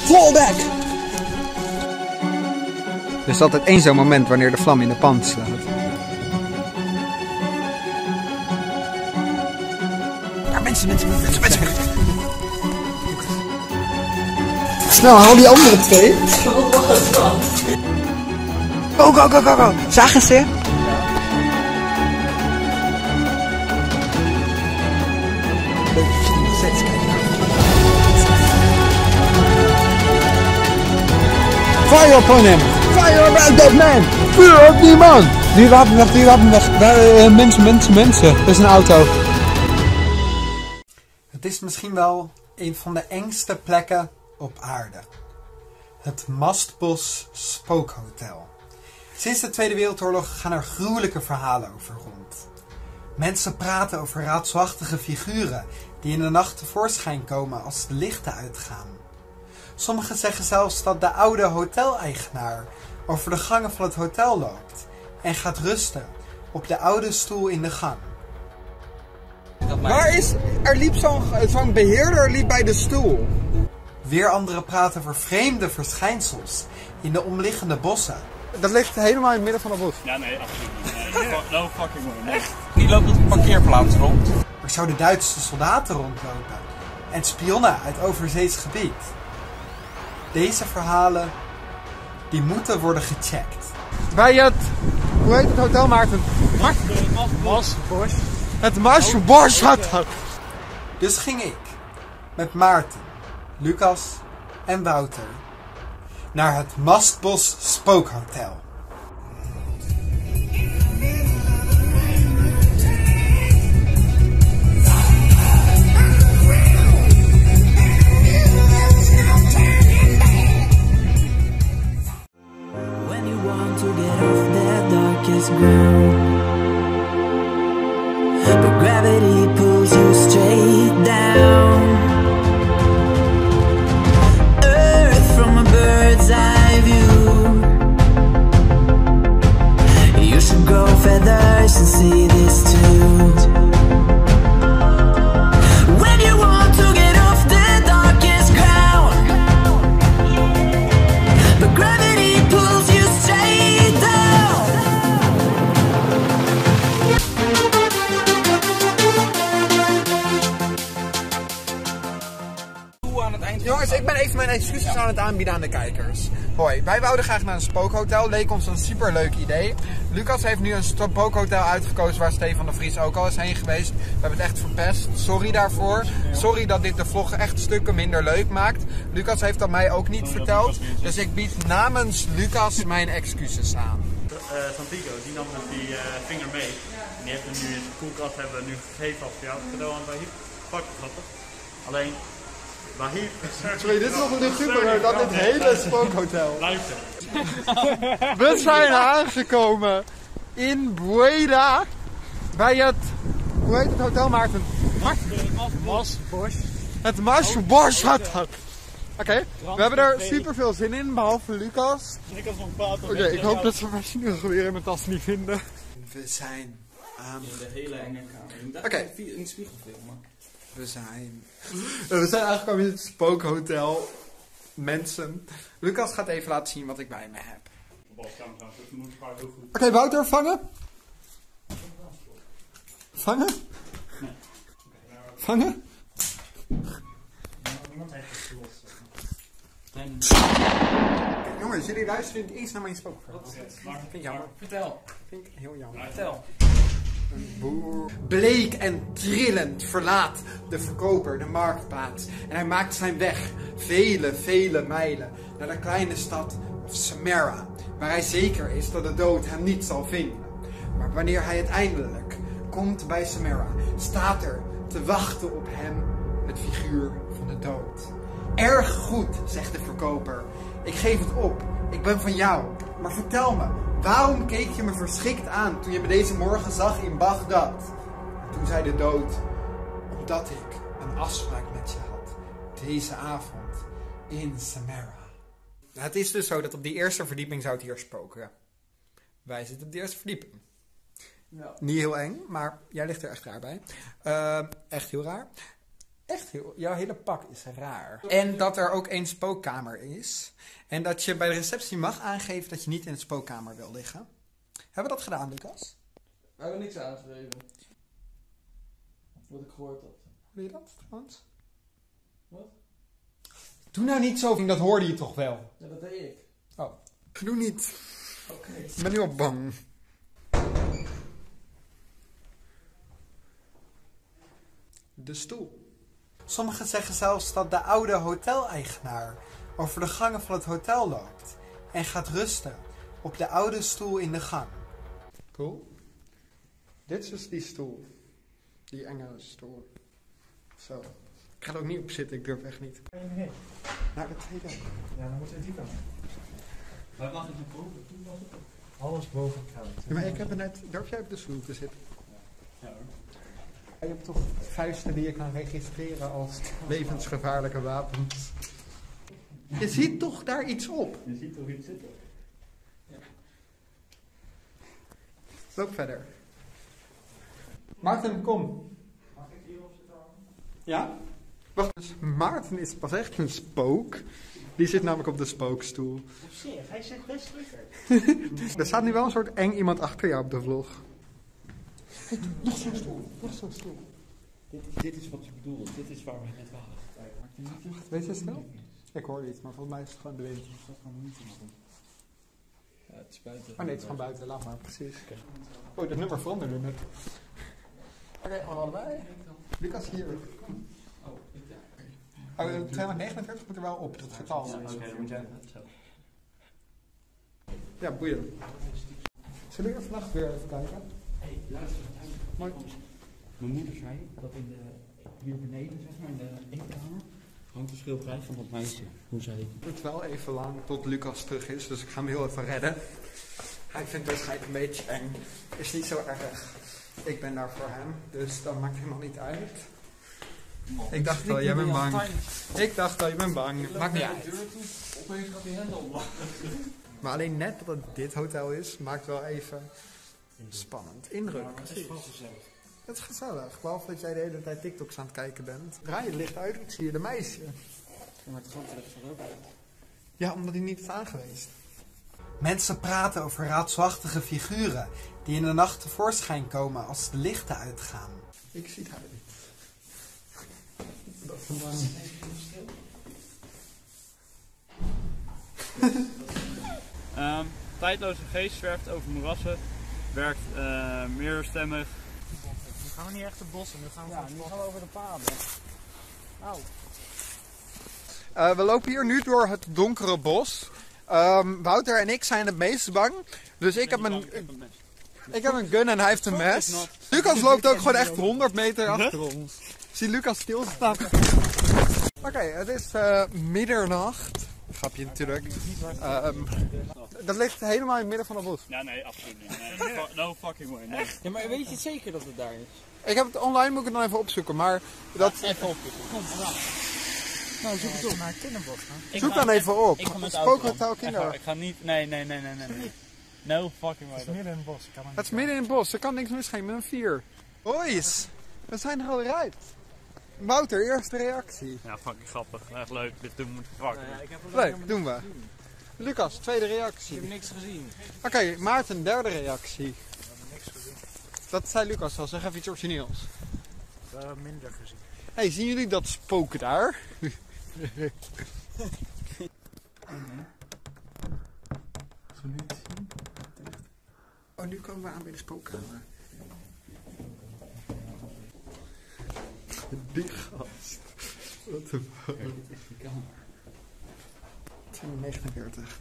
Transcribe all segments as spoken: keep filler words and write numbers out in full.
Fall back! Er is altijd één zo'n moment wanneer de vlam in de pan slaat. Ja, mensen, mensen, mensen, mensen. Snel, haal die andere twee. Go, go, go, go, go. Zagen ze? Fire upon him! Fire around that man! Vuur op die man! Die wapen weg, die wapen weg. Daar, uh, mensen, mensen, mensen. Er is een auto. Het is misschien wel een van de engste plekken op aarde. Het Mastbos Spookhotel. Sinds de Tweede Wereldoorlog gaan er gruwelijke verhalen over rond. Mensen praten over raadselachtige figuren die in de nacht tevoorschijn komen als de lichten uitgaan. Sommigen zeggen zelfs dat de oude hoteleigenaar over de gangen van het hotel loopt en gaat rusten op de oude stoel in de gang. Waar is... Er liep zo'n zo'n beheerder liep bij de stoel. Weer anderen praten over vreemde verschijnsels in de omliggende bossen. Dat ligt helemaal in het midden van het bos. Ja, nee, absoluut niet. Nee, no fucking way. Nee. Die loopt op de parkeerplaats rond. Er zouden Duitse soldaten rondlopen en spionnen uit overzees gebied. Deze verhalen, die moeten worden gecheckt. Bij het... Hoe heet het hotel, Maarten? Mastbos. Het Mastbos Hotel. Dus ging ik met Maarten, Lucas en Wouter naar het Mastbos Spookhotel. When you want to get off that darkest ground, but gravity pulls you straight down. Earth from a bird's eye view. You should grow feathers and see this too. When you want to get off the darkest ground, but gravity pulls you straight down. Jongens, ik ben even mijn excuses aan het aanbieden aan de kijkers. Hoi, wij wouden graag naar een spookhotel. Leek ons een superleuk idee. Lucas heeft nu een spookhotel uitgekozen waar Stefan de Vries ook al is heen geweest. We hebben het echt verpest. Sorry daarvoor. Sorry dat dit de vlog echt stukken minder leuk maakt. Lucas heeft dat mij ook niet verteld. Dus ik bied namens Lucas mijn excuses aan. Uh, Santiago, die nam dus die uh, vinger mee. En die heeft hem nu in zijn koelkast hebben we nu gegeven als jou cadeau aan Wahib. Fucking grappig. Alleen, Wahib... Sorry, dit is nog een super dan dit hele spookhotel. Luister. We zijn aangekomen in Bueda bij het... Hoe heet het hotel, Maarten? Mastbos. Het Mastbos Hotel. Oké, okay. We hebben er super veel zin in, behalve Lucas. Ik had zo'n plaat. Oké, okay, ik hoop dat ze mijn machinegeweer in mijn tas niet vinden. We zijn aan... De hele enge kamer. Oké. Okay. In de spiegel filmen. We zijn... We zijn aangekomen in het spookhotel. Mensen. Lucas gaat even laten zien wat ik bij me heb. Oké, okay, Wouter, vangen? Vangen? Vangen? Jongens, jullie luisteren niet eens naar mijn spookverhaal. Vind ik jammer. Vertel. Vind ik heel jammer. Vertel. Een boer. Bleek en trillend verlaat de verkoper de marktplaats. En hij maakt zijn weg, vele, vele mijlen, naar de kleine stad Samara. Waar hij zeker is dat de dood hem niet zal vinden. Maar wanneer hij uiteindelijk komt bij Samara, staat er te wachten op hem het figuur van de dood. Erg goed, zegt de verkoper. Ik geef het op. Ik ben van jou. Maar vertel me, waarom keek je me verschrikt aan toen je me deze morgen zag in Bagdad? Toen zei de dood, omdat ik een afspraak met je had. Deze avond in Samara. Het is dus zo dat op die eerste verdieping zou het hier spoken. Wij zitten op de eerste verdieping. Ja. Niet heel eng, maar jij ligt er echt raar bij. Uh, echt heel raar. Echt heel... Jouw hele pak is raar. En dat er ook één spookkamer is. En dat je bij de receptie mag aangeven dat je niet in de spookkamer wil liggen. Hebben we dat gedaan, Lucas? We hebben niks aangegeven. Wat ik gehoord had. Hoorde je dat trouwens? Wat? Doe nou niet zo, dat hoorde je toch wel? Ja, dat deed ik. Oh. Doe niet. Oké. Ik ben nu al bang. De stoel. Sommigen zeggen zelfs dat de oude hoteleigenaar over de gangen van het hotel loopt en gaat rusten op de oude stoel in de gang. Cool. Dit is dus die stoel. Die enge stoel. Zo. Ik ga er ook niet op zitten, ik durf echt niet. Naar de tweede. Ja, dan moeten we die kant. Waar mag ik naar boven? Toen was het ook. Alles boven koud. Ja, maar ik heb er net... Durf jij op de stoel te zitten? Ja hoor. Je hebt toch vuisten die je kan registreren als levensgevaarlijke wapens. Je ziet toch daar iets op? Je ziet toch iets zitten? Loop verder. Maarten, kom. Mag ik hierop zitten? Ja? Wacht eens. Maarten is pas echt een spook. Die zit namelijk op de spookstoel. Op zich, hij zit best lekker. Er staat nu wel een soort eng iemand achter jou op de vlog. Hey, nog zo'n stoel. Nog zo'n stoel. Dit, dit is wat je bedoelt. Dit is waar we net waren. Wacht, weet je het snel? Ik hoorde iets, maar volgens mij is het gewoon de wind. Dat kan niet doen. Ja, het is buiten. Oh nee, het is gewoon buiten. Laat maar, precies. Oh, dat nummer veranderde net. Oké, okay, allebei. Lucas, hier. Oh, ik Oh, tweehonderdnegenenveertig moet er wel op, dat getal. Ja, oké, dan moet jij het zo. Ja, boeien. Zullen we er vannacht weer even kijken? Hé, hey, luister. Mooi. Mijn moeder zei dat in de, hier beneden, zeg maar, in de eetkamer, hangt een schilderij van dat meisje. Hoe zei ik? Het duurt wel even lang tot Lucas terug is, dus ik ga hem heel even redden. Hij vindt het waarschijnlijk een beetje eng. Is niet zo erg. Ik ben daar voor hem, dus dat maakt helemaal niet uit. Ik dacht al, jij bent bang. Ik dacht al, je bent bang. Maakt niet uit. Opeens gaat die hendel omlaag. Maar alleen net dat het dit hotel is, maakt wel even spannend. Indruk, precies. Het is gezellig, behalve dat jij de hele tijd TikToks aan het kijken bent. Draai je licht uit, ik zie je de meisje. Ja, maar het is altijd van ook uit. Ja, omdat hij niet is aangewezen. Mensen praten over raadselachtige figuren die in de nacht tevoorschijn komen als de lichten uitgaan. Ik zie haar niet. Dat is een man. Um, tijdloze geest zwerft over moerassen, werkt uh, meerstemmig. Nu gaan we niet echt de bossen, nu gaan we, ja, nu gaan we over de paden. Auw. Uh, we lopen hier nu door het donkere bos. Um, Wouter en ik zijn het meest bang. Dus ik heb een, ik heb een gun en hij heeft een mes. Lucas loopt ook gewoon echt honderd meter achter ons. Zie Lucas stilstaan. Oké, okay, het is uh, middernacht. Grapje natuurlijk. Um, dat ligt helemaal in het midden van het bos. Ja, nee, absoluut niet. Nee, no fucking way. Nee. Ja, maar weet je zeker dat het daar is? Ik heb het online, moet ik het dan even opzoeken. Maar dat... Even opzoeken. Nou, zoek het op. Naar kinderbos gaan. Zoek dan even op. Ik ga met Spookhotel Kinder. Ik ga niet, nee, nee, nee, nee, nee. No fucking way. Het is midden in het bos. Kan Het is midden in het bos, er kan niks misgaan met een vier. Boys, we zijn er al eruit. Wouter, eerste reactie. Ja, fucking grappig. Echt leuk. Dit doen moet pakken. Nou ja, ik heb er Leuk, doen we. Lucas, tweede Ik reactie. heb niks gezien. Oké, okay, Maarten, derde reactie. We hebben niks gezien. Dat zei Lucas al, zeg even iets origineels. We hebben minder gezien. Hey, zien jullie dat spook daar? Oh, nu komen we aan bij de spookkamer. Die gast. Wat een fuck. Dit is die kamer. tweehonderdnegenenveertig.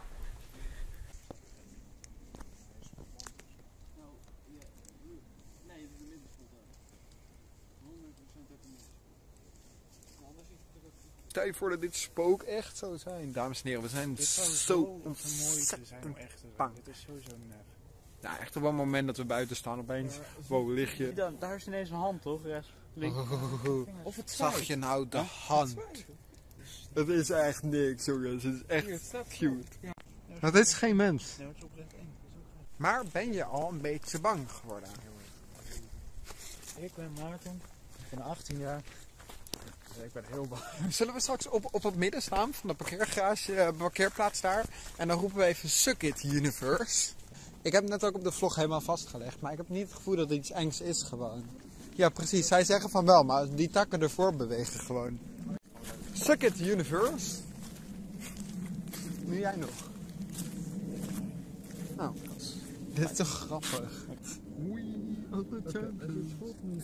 Stel je voor dat dit spook echt zou zijn. Dames en heren, we zijn Dit zou zo zo mooi te zijn ontzettend om echt te zijn. bang. Dit is sowieso nep. Nou, echt op een moment dat we buiten staan opeens. Wow, lig je. Daar, daar is ineens een hand, toch? Rechts, links. Of het zag je nou de hand? Het is echt niks, jongens. Het is echt cute. Maar dit is geen mens. Nee, het is oprecht eng. Het is ook eng. Maar ben je al een beetje bang geworden? Ik ben Maarten. Ik ben achttien jaar. Ik ben heel bang. Zullen we straks op, op het midden staan van de parkeergarage, uh, parkeerplaats daar? En dan roepen we even Suck It Universe. Ik heb net ook op de vlog helemaal vastgelegd, maar ik heb niet het gevoel dat het iets engs is gewoon. Ja, precies. Zij zeggen van wel, maar die takken ervoor bewegen gewoon. Suck It Universe. Nu jij nog. Nou, dit is toch grappig. Oei, wat een champion.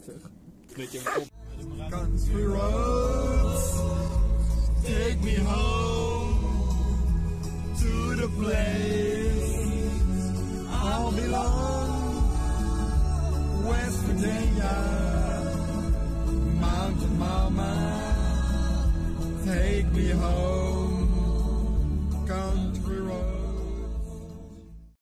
Country roads, take me home to the place I belong. West Virginia, Mountain Mama, take me home.